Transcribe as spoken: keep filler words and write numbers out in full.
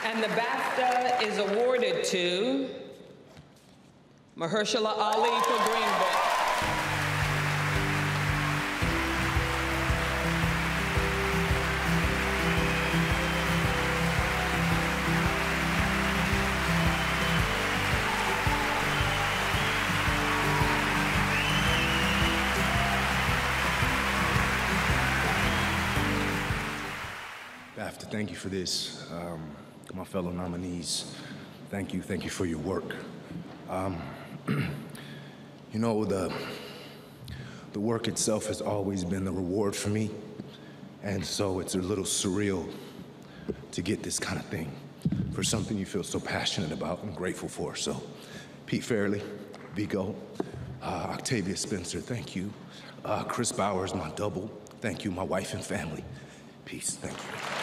And the BAFTA is awarded to Mahershala Ali for Green Book. BAFTA, thank you for this. Um, my fellow nominees, thank you, thank you for your work. Um, you know, the, the work itself has always been the reward for me, and so it's a little surreal to get this kind of thing for something you feel so passionate about and grateful for. So, Pete Fairley, Vigo, uh, Octavia Spencer, thank you. Uh, Chris Bowers, my double, thank you. My wife and family, peace, thank you.